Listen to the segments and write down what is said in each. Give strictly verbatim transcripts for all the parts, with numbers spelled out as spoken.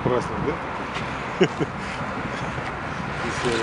красный, да? Веселый.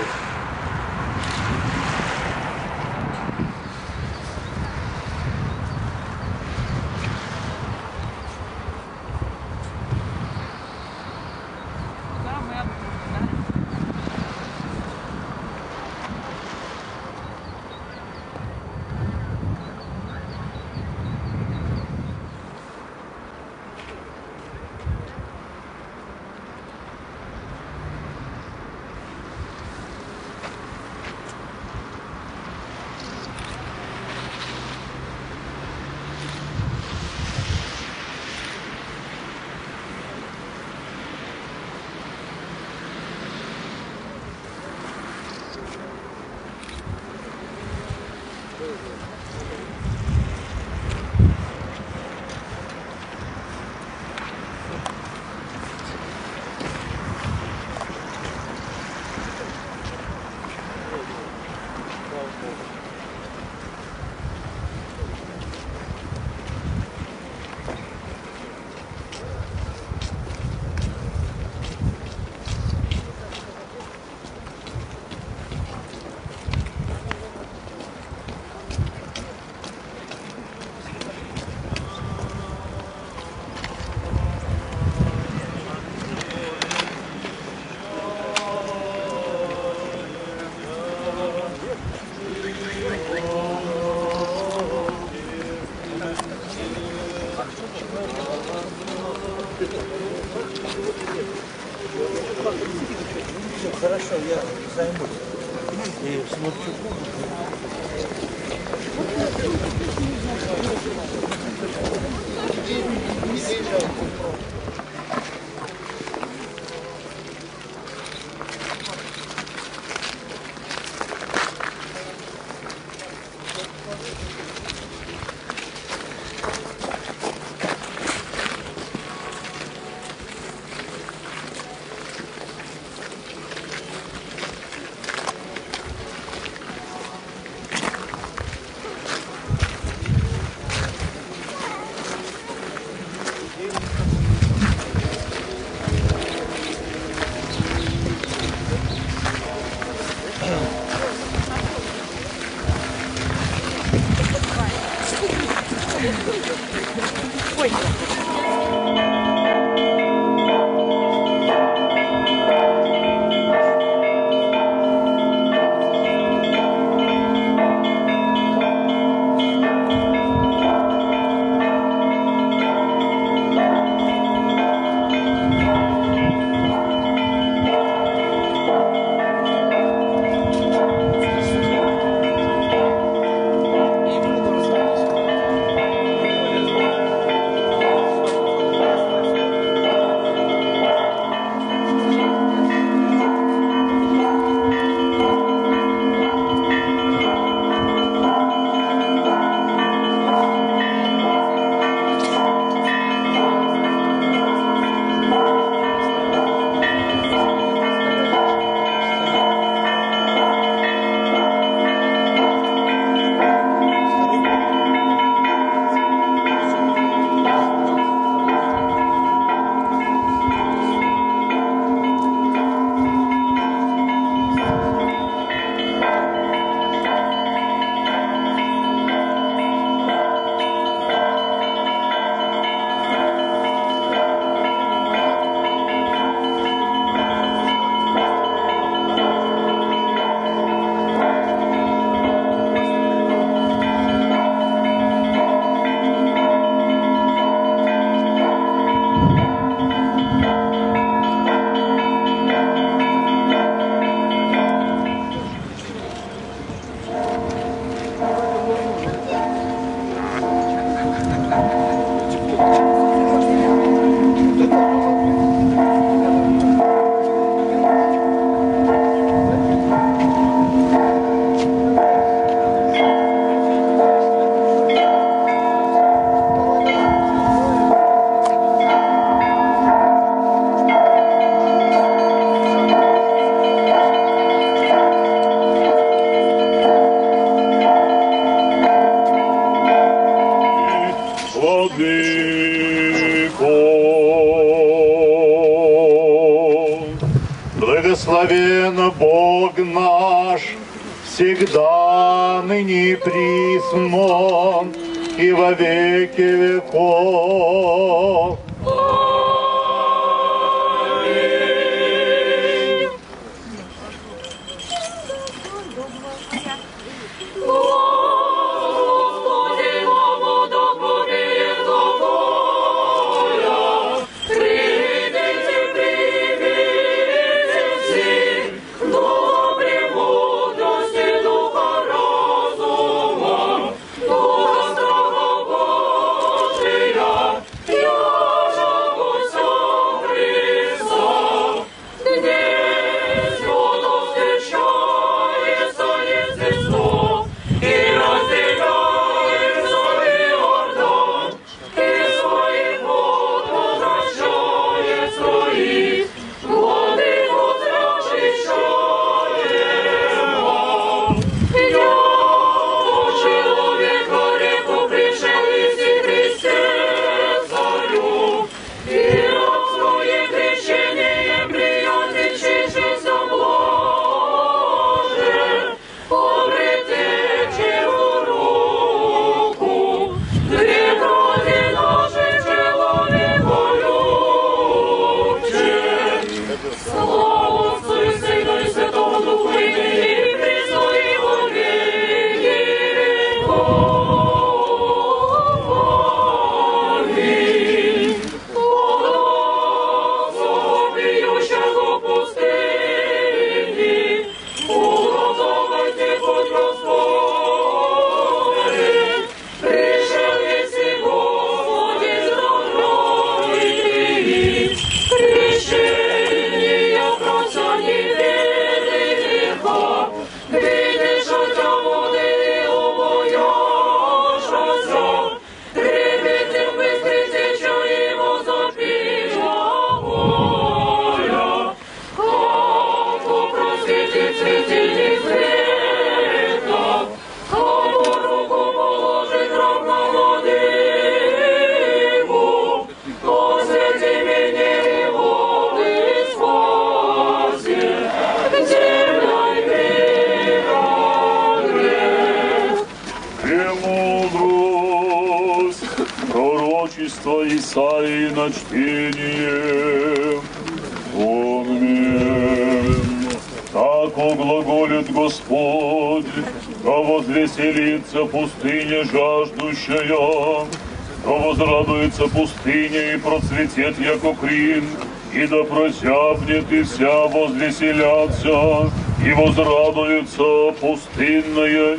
Хорошо, я займусь. И смотрю. Ой. Благословен Бог наш, всегда, ныне и присно, и во веки веков. Исаии на чтение. Аминь. Так оглаголит Господь, да возвеселится пустыня жаждущая, да возрадуется пустыня и процветет яко крин, и да прозябнет и вся возвеселятся, и возрадуется пустынная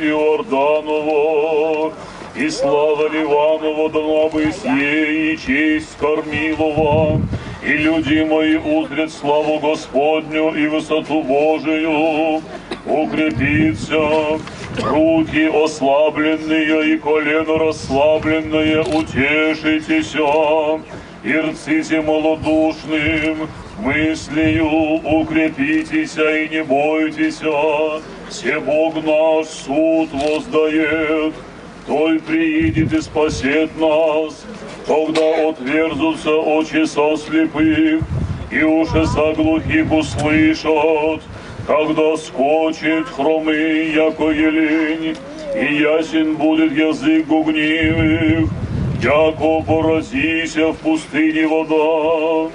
Иорданова. И слава Ливанова дана бы сей, и честь Кормилова, и люди мои узрят славу Господню и высоту Божию, укрепится, руки ослабленные и колено расслабленные, утешитесь, и рците малодушным, мыслью укрепитесь и не бойтесь, все Бог наш суд воздает. Той приидет и спасет нас, когда отверзутся очи со слепых, и уши со глухих услышат, когда скочит хромый, яко елень, и ясен будет язык гугнивых, яко поразися в пустыне вода,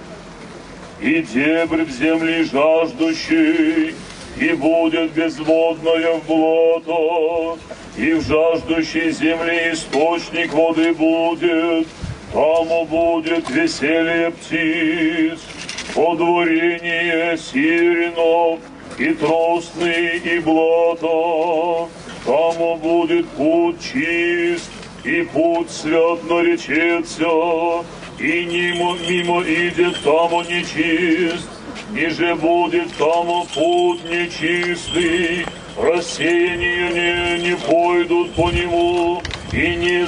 и дебрь в земле жаждущий, и будет безводная в блато, и в жаждущей земле источник воды будет, там будет веселье птиц, подворение сиренов, и тростный, и блато, там будет путь чист, и путь свят наречется, и мимо, мимо идет там нечист, ниже будет там путь нечистый, рассеяние не, не пойдут по нему, и не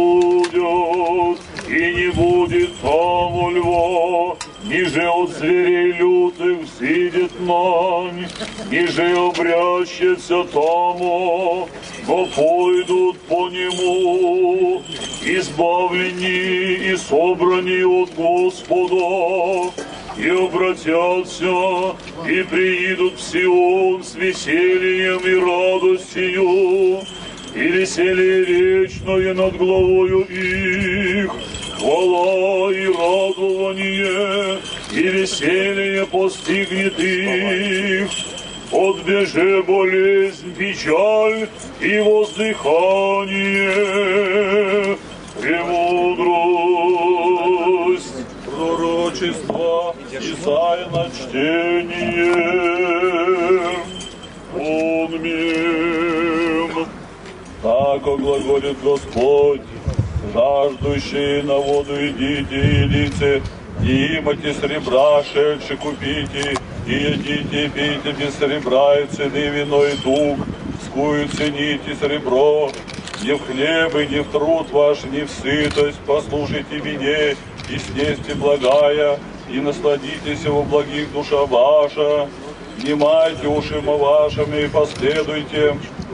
заблудят, и не будет там льва, ниже от зверей лютых взидет нань, ниже обрящется тому, но пойдут по нему, избавлени и собрани от Господа, и обратятся, и приидут в Сион с весельем и радостью, и веселье вечное над главою их, хвала и радование, и веселье постигнет их. Отбеже болезнь, печаль и воздыхание, премудрость, пророчество, Исайя на чтение. Аминь. Так глаголит Господь, жаждущие на воду идите, и лице, и имайте серебра, шедши купите, и едите, и пейте без серебра, и цены вино и тук, скую цените серебро, не в хлеб и не в труд ваш, не в сытость, послушайте мне, и снесьте благая, и насладитесь во благих душа ваша, внимайте ушима вашими и последуйте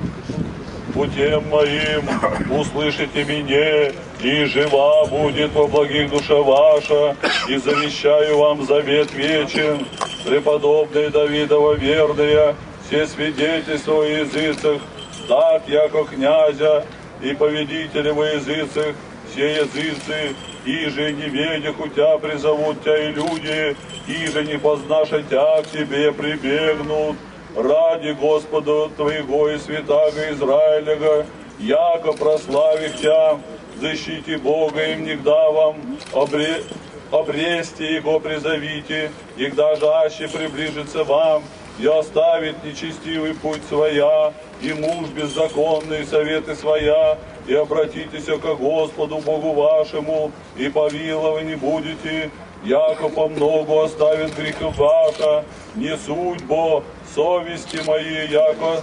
путем моим, услышите меня, и жива будет во благих душа ваша, и завещаю вам завет вечен, преподобный Давидова верная, все свидетельства о языцах, так, яко князя и повелителя во языцах, все языцы, иже не ведях у тебя призовут тебя и люди, иже не познаша тебя к тебе прибегнут, ради Господа твоего и святаго Израиля, яко прославих тебя, защити Бога им негда вам, обре... обресьте Его призовите, егда жаще приближится вам, и оставит нечестивый путь своя, и муж беззаконный советы своя, и обратитесь ко Господу Богу вашему, и повиловы не будете, яко по многу оставит грехов ваша, не судьбо, совести мои, яко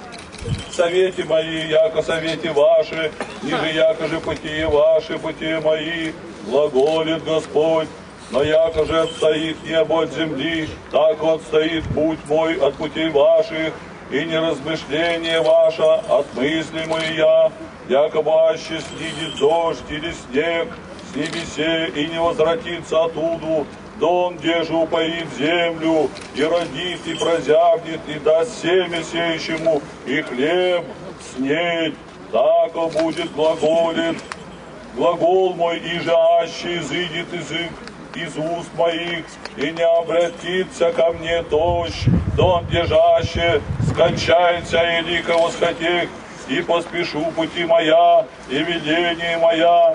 совети мои, яко совети ваши, ниже яко же пути ваши, пути мои, глаголит Господь. Но яко же отстоит небо от земли, так отстоит путь мой от путей ваших, и не размышление ваше от мысли моя, якобы аще снидет дождь или снег с небесе, и не возвратится оттуда, да он где же упоит землю, и родит, и прозябнет, и даст семя сеющему, и хлеб снеть, так будет глаголит. Глагол мой, иже аще изыдет язык из уст моих, и не обратится ко мне дождь, да он держаще скончается и лико восхотех, и поспешу пути моя, и видение моя.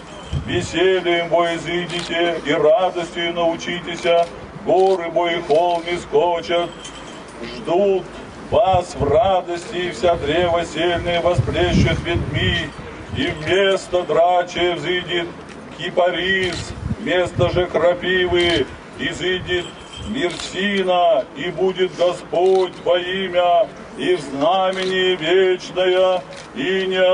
Весельем бо изыдите, и радостью научитесь, горы бо и холмы скочат, ждут вас в радости, и вся древа сильные восплещут ветвьми, и вместо драчи взыдет кипарис, вместо же крапивы изыдет мирсина, и будет Господь во имя, и в знамени вечное, и не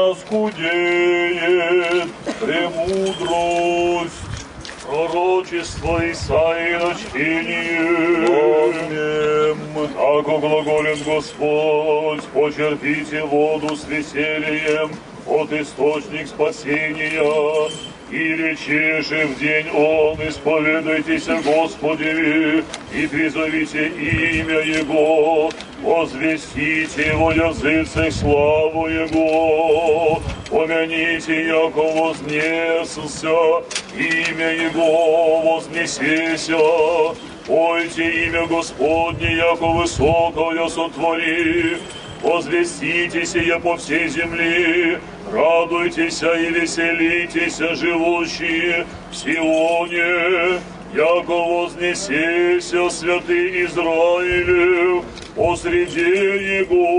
оскудеет премудрость. Пророчество Исаии на чтение. Аминь. Ако глаголит Господь, почерпите воду с весельем от источник спасения, и речеше в день он, исповедайтесь Господи, и призовите имя Его, возвестите Его языцах славу Его, помяните, яко вознесся, имя Его вознесеся, пойте имя Господне, яко высокое сотвори, возвестите сие по всей земле, радуйтесь и веселитесь, живущие в Сионе, яко вознесеся святый Израилев посреди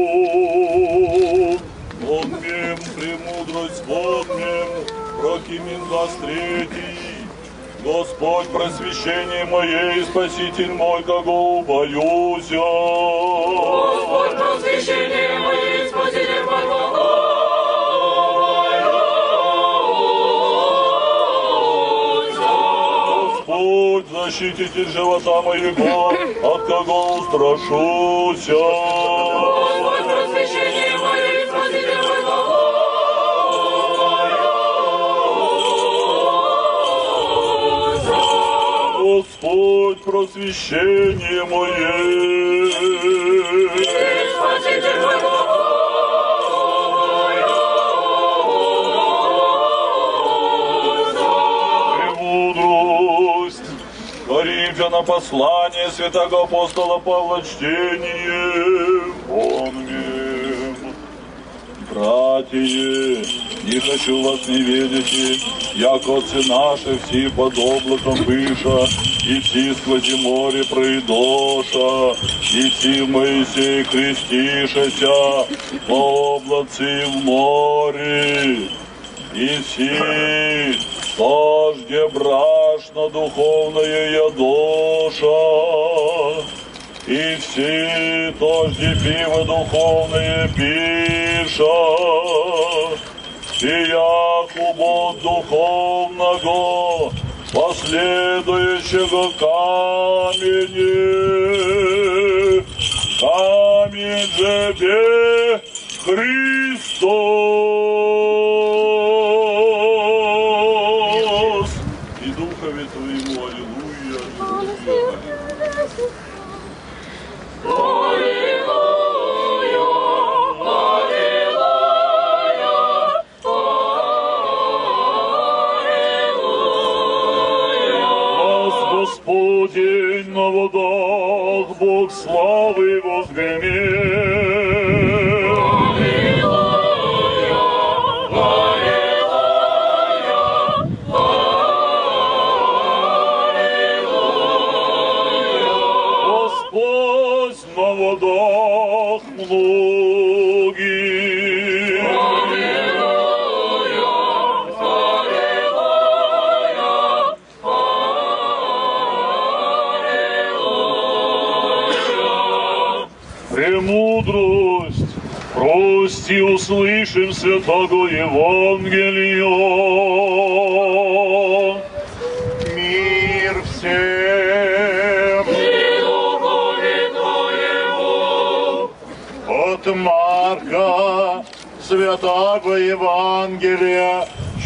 Его. Помним премудрость, помним, прокимин глаз третий. Господь, просвещение мое и Спаситель мой, кого боюсь. Господь, просвещение мое и Спаситель мой, кого боюсь. Господь, защититель живота моего, от кого устрашуся. Господь, просвещение мое и Спаситель мой, кого Господь, Господь, просвещение мое. Спаситель мой, Премудрость. Коринфянам послание святого апостола Павла чтение. Помним. Братья, не хочу вас не видите, як отцы наши все под облаком выша, и все сквозь море пройдоша, и все Моисей крестишася по облацы в море, и все сожде брашно духовное ядоша, и все тожде пиво духовное пиша, и Якубу духовного, последующего камени, камень же бе Христос. И Духове Твоему, аллилуйя, аллилуйя. Господень на водах, Бог славы возгремел. Аллилуйя, аллилуйя, аллилуйя. Господь на водах многих. Аллилуйя, аллилуйя. Премудрость, прости, услышим святого Евангелия. Мир всем И духове Твоему. от Марка, святого Евангелия,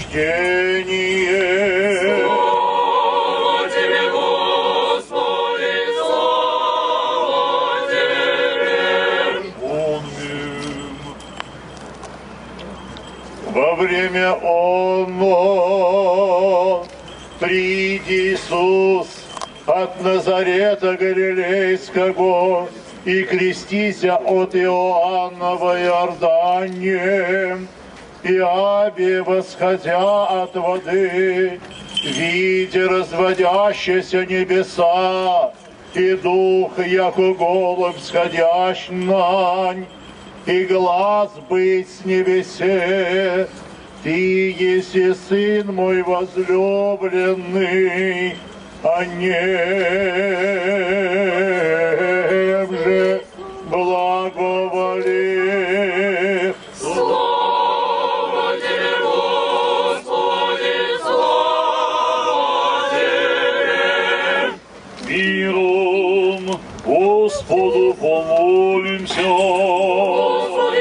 чтение. Слава Тебе, Господи, слава Тебе. Помним. Во время оно приди Иисус от Назарета Галилейского и крестися от Иоанна во Иордане, и Аби, восходя от воды, видя разводящиеся небеса, и дух, яко голубь сходящ нань, и глаз быть с небесе, Ты еси Сын мой возлюбленный, о нем же благоволи. Слава Тебе, Господи, слава Тебе. Миром Господу помолимся. Господи,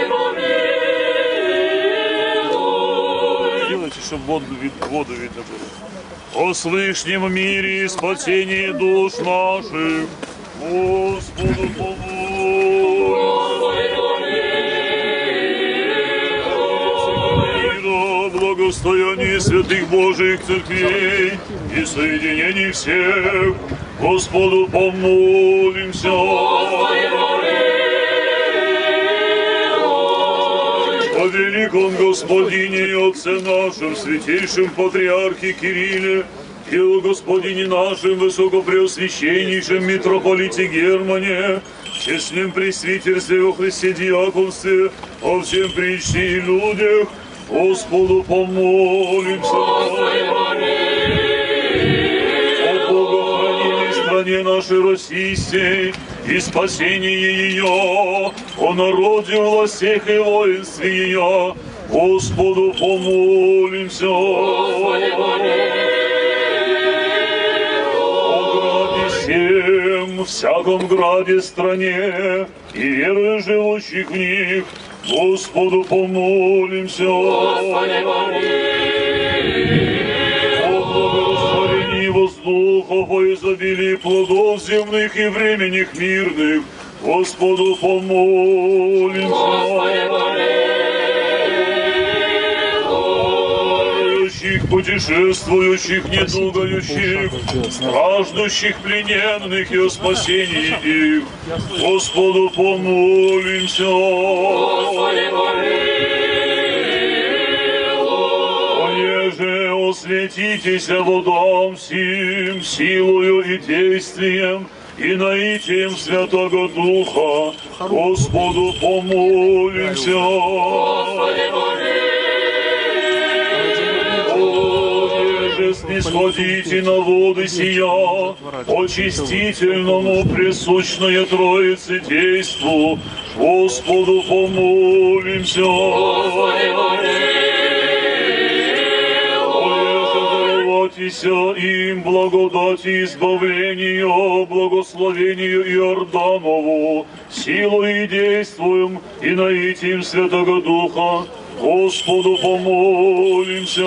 помилуй. Делайте, чтобы воду, воду видно было. О слышнем мире и спасении душ наших, Господу помолимся. Господи, помилуй. Благостояние святых Божьих церквей и соединений всех, Господу помолимся. Господи, помилуй. О великом Господине и Отце нашем, святейшем Патриархе Кирилле, и о Господине нашем, высокопреосвященнейшем митрополите Германе, честном пресвитерстве во Христе диаконстве, о всем причте и людях, Господу помолимся. Господи, помилуй. О богохранимой стране нашей российской и спасении ее, о народе, властях и воинстве ее, Господу помолимся. Господи, помилуй. Всем, всяком граде, стране и верою живущих в них, Господу помолимся. Господи, помилуй. О благорастворении воздуха по изобилии плодов земных и временных мирных, Господу помолимся. Господи, помилуй. Путешествующих, недугающих, страждущих, плененных и о спасении их, Господу помолимся. Господи, Понеже осветитесь водам сим, силою и действием, и наитием Святого Духа, Господу помолимся. Господи, Понеже снисходите на воды сия, очистительному присущное Троице действу, Господу помолимся. Господи, им благодати избавления, благословению Иорданову, силой и действуем, и наитием Святого Духа, Господу помолимся.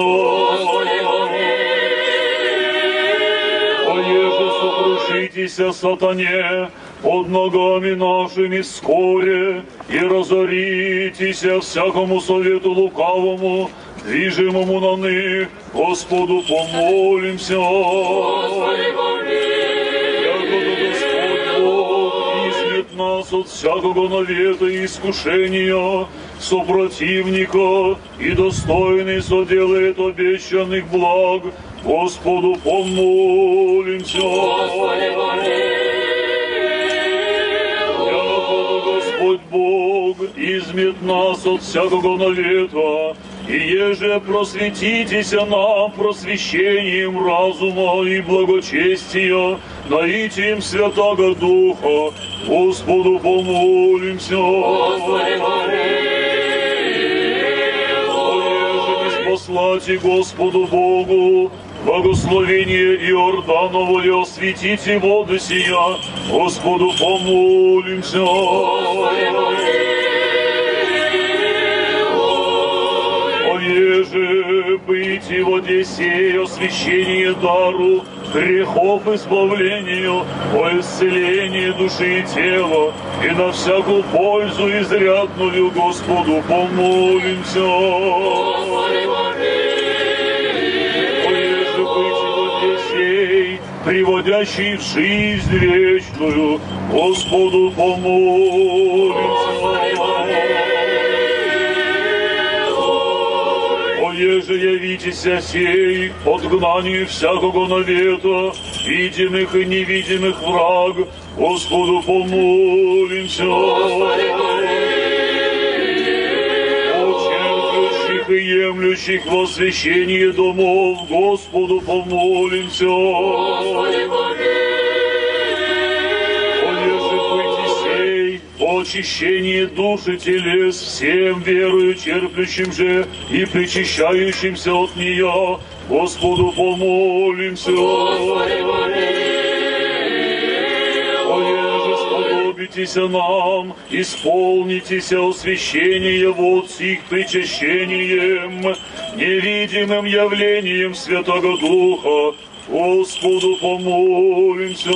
Поеже сокрушитеся сатане под ногами нашими вскоре, и разоритеся всякому совету лукавому, движимому на них, Господу помолимся. Господи, Ягода Господь Бог измет нас от всякого навета и искушения, супротивника, и достойный соделает обещанных благ, Господу помолимся. Господи, Господь Бог измет нас от всякого навета, и еже просветитеся нам просвещением разума и благочестия, наитием Святого Духа, Господу помолимся. Господи, Послати Господу Богу благословение Иорданово и осветите воды сия, Господу помолимся. Поеже быть и в воде сей освящение дару, грехов избавлению, о исцелении души и тела, и на всякую пользу изрядную Господу помолимся. Поеже быть и в воде сей, приводящий в жизнь вечную, Господу помолимся. Еже явитеся сей, отгнанию всякого навета, видимых и невидимых враг, Господу помолимся. Очерплящих и емлющих во освящение домов, Господу помолимся. Очищение души телес всем верою черплющим же и причащающимся от нее, Господу помолимся. Поеже сподобитеся нам, исполнитеся освящение вод сих причащением, невидимым явлением Святого Духа, Господу помолимся.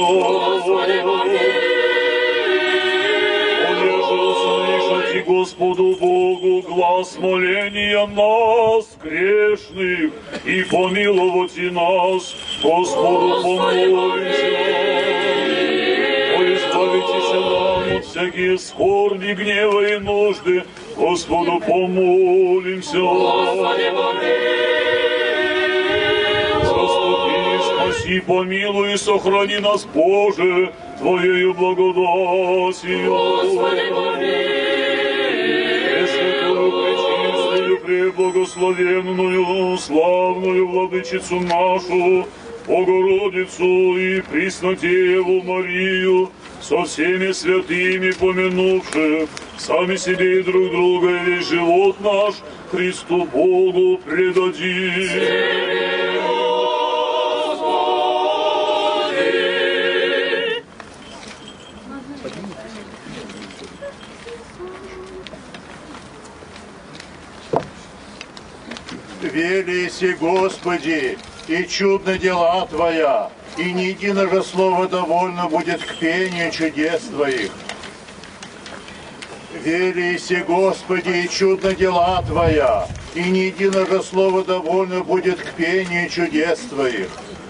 Услышите Господу Богу глаз моления нас, грешных, и помиловать нас, Господу помолимся. О, избавитесь нам от всякие скорби, гнева и нужды, Господу помолимся. Заступи, спаси, помилуй и сохрани нас, Боже, Твоею благодатью. Пресвятую, пречистую, преблагословенную, славную Владычицу нашу, Богородицу и Преснодеву Марию, со всеми святыми помянувши, сами себе и друг друга, и весь живот наш Христу Богу предадим. Велися, Господи, и чудны дела Твоя, и ни единого слова довольно будет к пению чудес Твоих. Велися, Господи, и чудно дела Твоя, и ни единого слова довольно будет к пению чудес Твоих.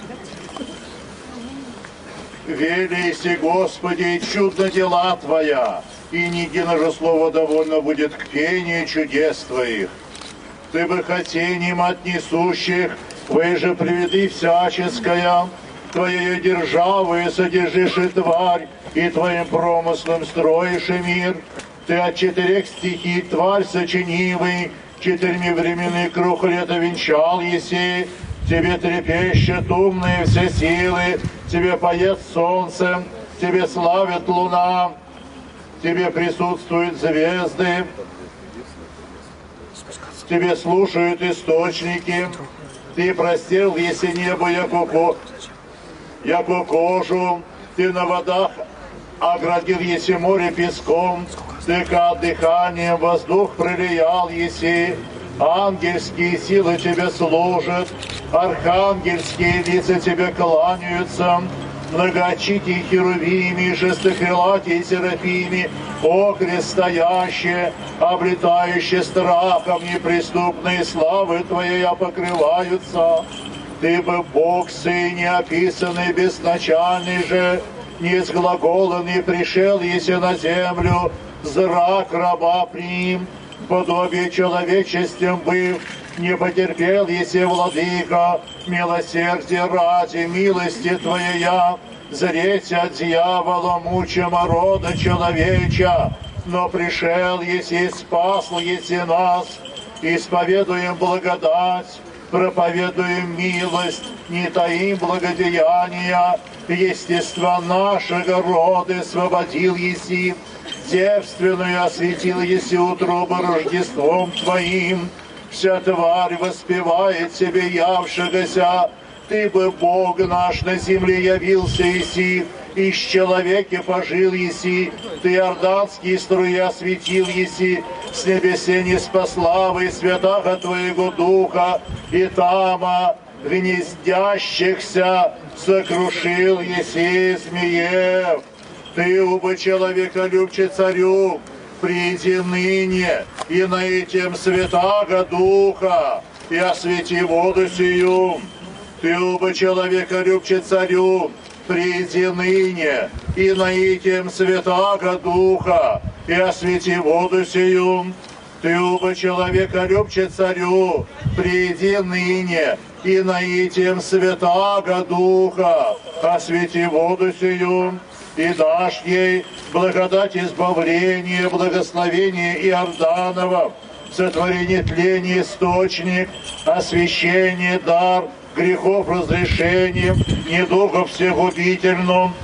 Велися, Господи, и чудно дела Твоя, и ни единого слова довольно будет к пению чудес Твоих. Ты бы хотением от несущих, вы же приведи всяческая, Твоею державою содержишь и тварь, и Твоим промыслом строишь и мир. Ты от четырех стихий тварь сочинивый, четырьми временный круг лета венчал еси. Тебе трепещут умные все силы, Тебе поет солнце, Тебе славит луна, Тебе присутствуют звезды, Тебе слушают источники. Ты простил, если небо, яко, ко... яко кожу, Ты на водах оградил, если море песком, Ты к дыханием воздух пролиял, еси. Ангельские силы Тебе служат, архангельские лица Тебе кланяются, многоочитие херувими, шестокрылатие серафими, окрест стоящие, облетающие страхом неприступные славы Твоей покрываются. Ты бы Бог, Сын неописанный, бесначальный же, не сглаголанный пришел, если на землю, зрак раба прим, подобие человечеством быв, не потерпел, если владыка, милосердие ради милости Твоя, зреть от дьявола мучимо рода человеча, но пришел, если спасл, если нас, исповедуем благодать, проповедуем милость, не таим благодеяния, естества нашего рода освободил еси, девственную осветил еси утробу Рождеством Твоим. Вся тварь воспевает Тебе явшегося, Ты бы, Бог наш, на земле явился еси, из человека пожил еси, Ты иорданские струи осветил еси, с небесе не спаславы святаго Твоего Духа, и тама гнездящихся сокрушил еси змеев. Ты, убо человека любче царю, приди ныне и на этим святаго Духа, и освети воду сию. Ты, убо человека любче царю, приди ныне и на этим святаго Духа, и освети воду сию. Ты, убо человека любче царю, приди ныне и на этим святаго Духа, освети воду сию. И дашь ей благодать избавления, благословение Иорданова, сотворение тления источник, освящение дар, грехов разрешением, недугов всех губительным,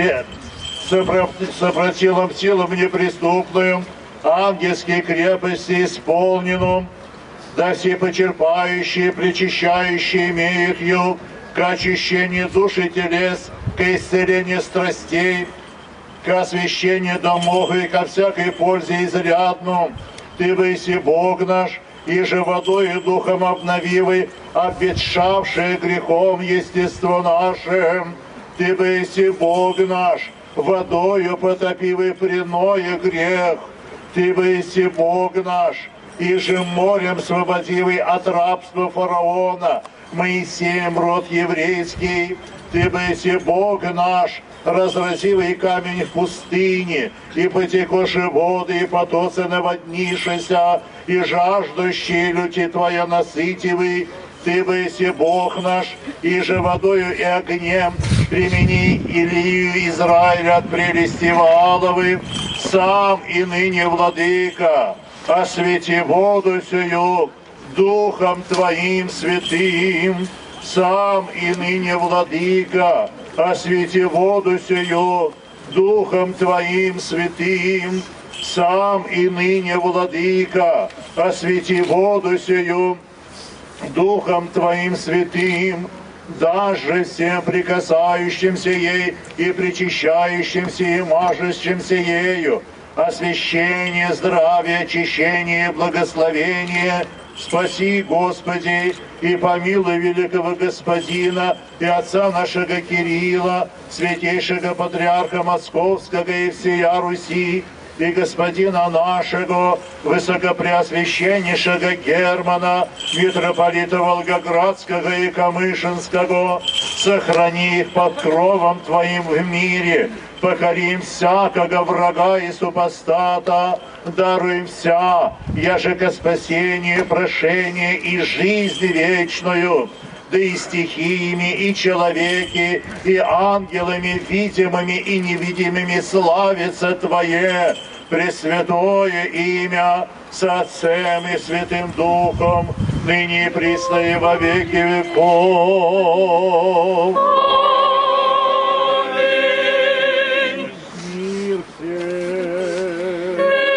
сопротивом силам неприступным, ангельские крепости исполненным, да все почерпающие, причащающие имеют ее, к очищению души телес, к исцелению страстей, к освящению домов и ко всякой пользе изрядну. Ты выси Бог наш, и же водой и духом обновивый, обветшавшее грехом естество наше. Ты выси Бог наш, водою потопивый приное грех. Ты выси Бог наш, и же морем свободивый от рабства фараона, Моисеем род еврейский. Ты быси Бог наш, разразивый камень в пустыне, и потекоши воды, и потоцы наводнишися, и жаждущие люти Твоя насытивый. Ты быси Бог наш, и же водою и огнем примени Илию Израиля от прелести Вааловы, сам и ныне, владыка, освети воду сию Духом Твоим святым, сам и ныне, владыка, освети воду сию Духом Твоим святым, сам и ныне, владыка, освети воду сию Духом Твоим святым, даже всем прикасающимся ей и причащающимся и мажущимся ею, освящение, здравие, очищение, благословение Спаси, Господи, и помилуй великого Господина и отца нашего Кирилла, святейшего патриарха Московского и всея Руси, и господина нашего, высокопреосвященнейшего Германа, митрополита Волгоградского и Камышинского, сохрани их под кровом Твоим в мире, покорим всякого врага и супостата, даруем вся, яжеко спасение, прошение и жизнь вечную, да и стихиями, и человеки, и ангелами, видимыми и невидимыми славится Твое пресвятое имя со Отцем и Святым Духом, ныне и присно и во веки веков. Аминь. Мир всем.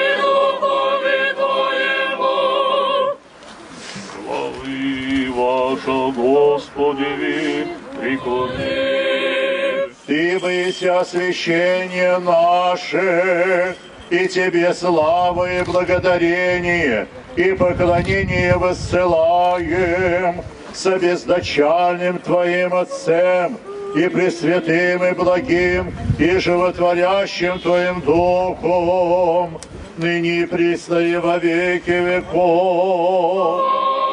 Ваша, Господи, преклони. Ты есть освящение наше, и Тебе слава и благодарение, и поклонение воссылаем с бездочальным Твоим Отцем, и пресвятым, и благим, и животворящим Твоим Духом, ныне и присно и во веки веков.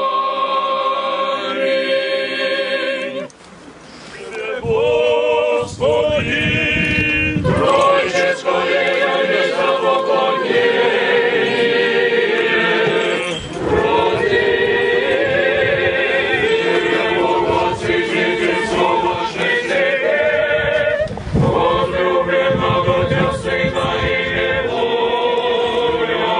Господи, Троическое явится поклонение, Родитель, Богосвятительство ваше Тебе, возлюбленного Тебя Сына и Бога,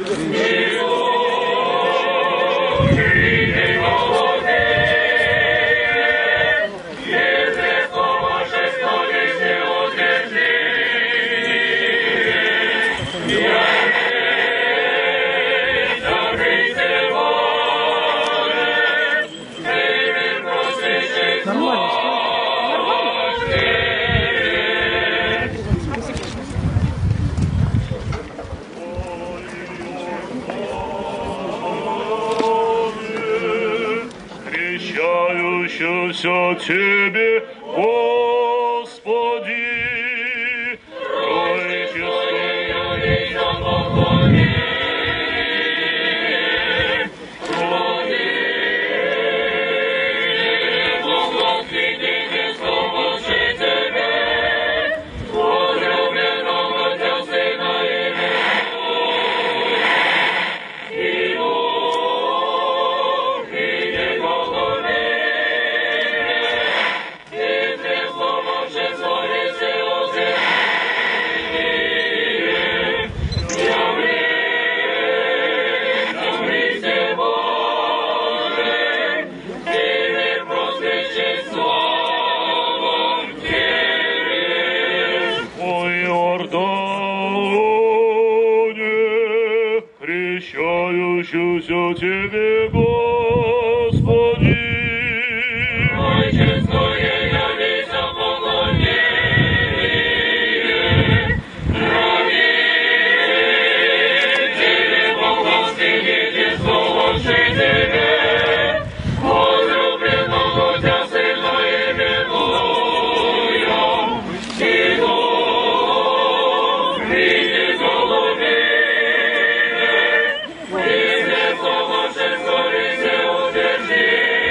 Крещающийся Тебе, Господи, Крещающийся Тебе, Господи, Ой, честное явится поклонение, Родители, Богосвятительство ваше Тебе, возлюбленного Тебя Сына именуем, и Дух, види голубей. Ваше, Скорее, удержи.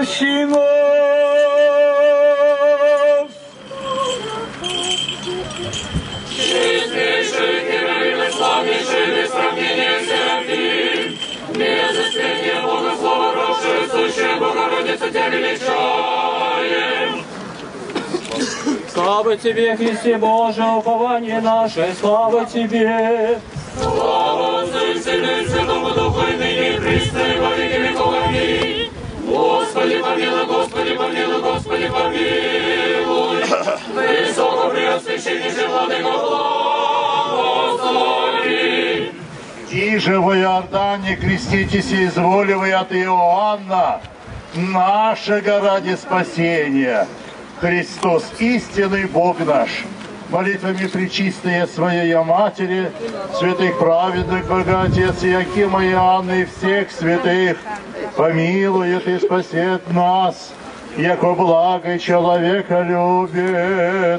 Прощи нас! Чистейший героин, славнейший без сравнения Серафим, без испытания Бога Слова росшую, сущую Богородицу Тебя величаем. Слава Тебе, Христе Боже, упование наше, слава Тебе! Слава Отцу и Сыну и Святому Духу, и ныне и Христе, и во веки веков. Аминь. Господи помилуй, Господи помилуй, Господи помилуй. Высоко преосвященнейший Владыко, благослови. Иже в Иордане креститесь и изволивай от Иоанна, нашего ради спасения. Христос, истинный Бог наш, молитвами пречистые Своей Матери, святых праведных Богоотец Иакима и Анны и всех святых, помилует и спасет нас, яко благой человеколюбец.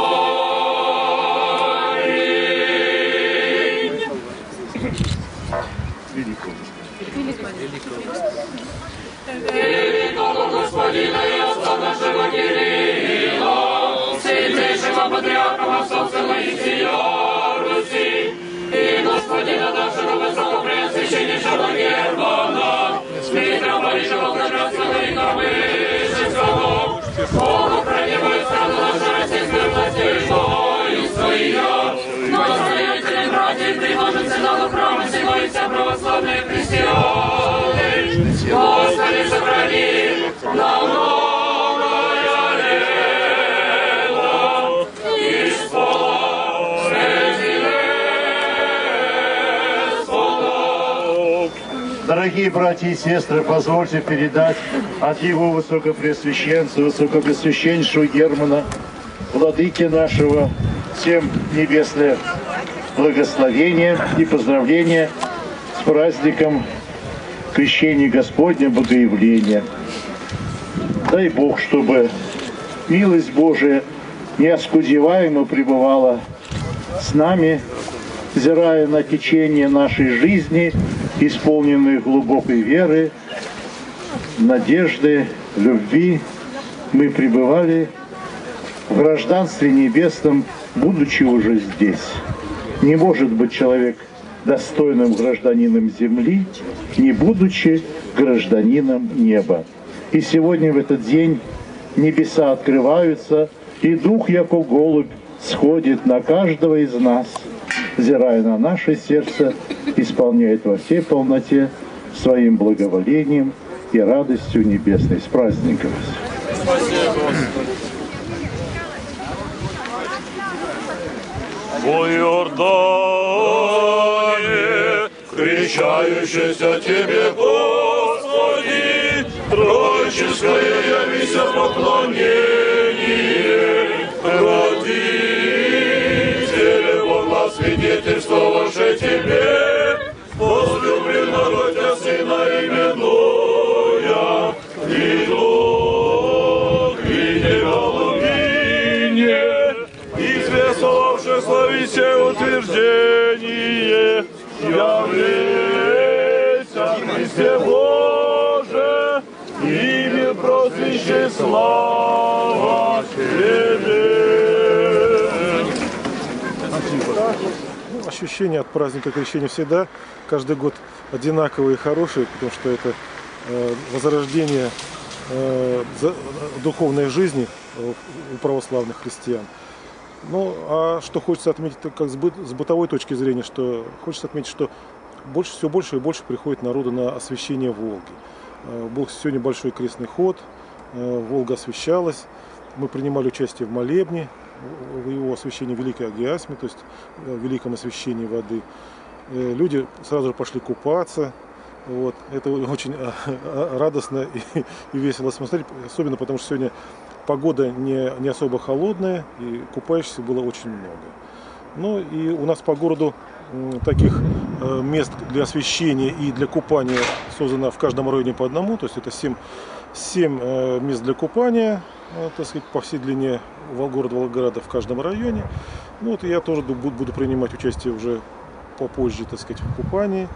Великого Господина и Отца нашего Кирилла, святейшего патриарха Московского и всея Руси, и Господина нашего Высокопреосвященнейшего Германа, митрополитского Гражданского и Камышинского, Богу хранимую страну нашу российскую властей и своя, настоятелей братьев, приложим сынову храма сего и вся православные христиане. Господи, сохрани на многое лето из пола среди Господа. Дорогие братья и сестры, позвольте передать от его Высокопреосвященства, Высокопреосвященнейшего Германа, владыке нашего, всем небесное благословение и поздравления с праздником Крещения Господня, Богоявления. Дай Бог, чтобы милость Божия неоскудеваемо пребывала с нами, взирая на течение нашей жизни, исполненной глубокой веры, надежды, любви. Мы пребывали в гражданстве небесном, будучи уже здесь. Не может быть человек достойным гражданином земли, не будучи гражданином неба. И сегодня в этот день небеса открываются, и Дух, яко голубь, сходит на каждого из нас, взирая на наше сердце, исполняет во всей полноте своим благоволением и радостью небесной. С праздником вас! Спасибо, Господи! О Иордане, крещающийся Тебе, Господи, троическое явися поклонение, Родитель Бога свидетельствовавший Тебе, возлюбленного Тебя Сына именуя, и Дух, и голубине, известовавший славите утверждение, является Христе Боже, имя просвещай, слава Тебе. Ощущения от праздника Крещения всегда, каждый год одинаковые и хорошие, потому что это э, возрождение э, духовной жизни у православных христиан. Ну, а что хочется отметить, как с, быт, с бытовой точки зрения, что хочется отметить, что больше, все больше и больше приходит народу на освящение Волги. Э, был сегодня большой крестный ход, э, Волга освящалась, мы принимали участие в молебне, в его освящении Великой Агиасме, то есть в великом освящении воды. Люди сразу же пошли купаться. Вот. Это очень радостно и, и весело смотреть, особенно потому что сегодня погода не, не особо холодная, и купающихся было очень много. Ну и у нас по городу таких мест для освящения и для купания создано в каждом районе по одному, то есть это семь, семь мест для купания, так сказать, по всей длине города Волгограда в каждом районе. Ну вот я тоже буду принимать участие уже попозже, так сказать, в купании.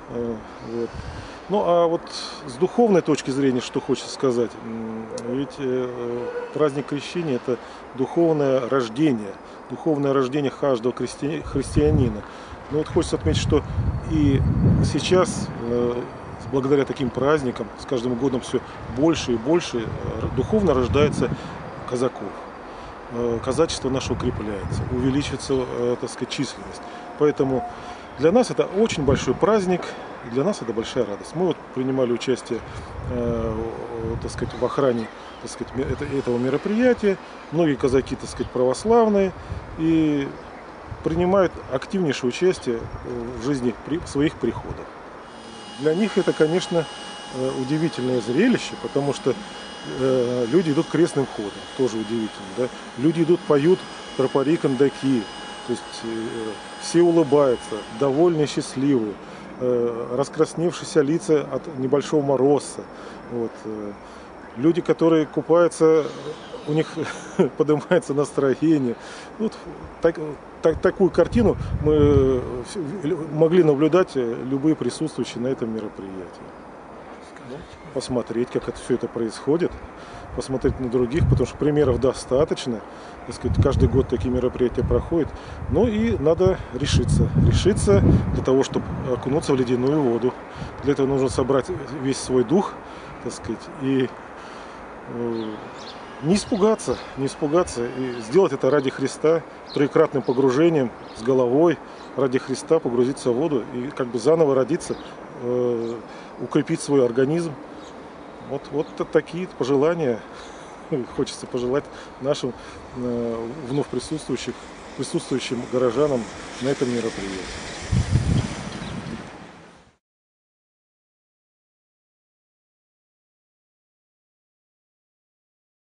Вот. Ну а вот с духовной точки зрения, что хочется сказать, ведь праздник Крещения – это духовное рождение, духовное рождение каждого христианина. Но вот хочется отметить, что и сейчас, благодаря таким праздникам, с каждым годом все больше и больше духовно рождается казаков. Казачество наше укрепляется, увеличивается, так сказать, численность. Поэтому для нас это очень большой праздник, и для нас это большая радость. Мы вот принимали участие, э, так сказать, в охране, так сказать, этого мероприятия. Многие казаки, так сказать, православные и принимают активнейшее участие в жизни своих приходов. Для них это, конечно, удивительное зрелище, потому что э, люди идут крестным ходом, тоже удивительно. Да? Люди идут, поют тропари, кондаки. То есть э, все улыбаются, довольные, счастливые, э, раскрасневшиеся лица от небольшого мороза. Вот, э, люди, которые купаются, у них поднимается настроение. Вот, так, так, такую картину мы могли наблюдать любые присутствующие на этом мероприятии. Посмотреть, как это все это происходит, посмотреть на других, потому что примеров достаточно. Так сказать, каждый год такие мероприятия проходят. Ну и надо решиться. Решиться для того, чтобы окунуться в ледяную воду. Для этого нужно собрать весь свой дух, так сказать, и э, не испугаться, не испугаться, и сделать это ради Христа, троекратным погружением с головой, ради Христа погрузиться в воду и как бы заново родиться, э, укрепить свой организм. Вот, вот такие пожелания хочется пожелать нашим э, вновь присутствующим, присутствующим горожанам на этом мероприятии.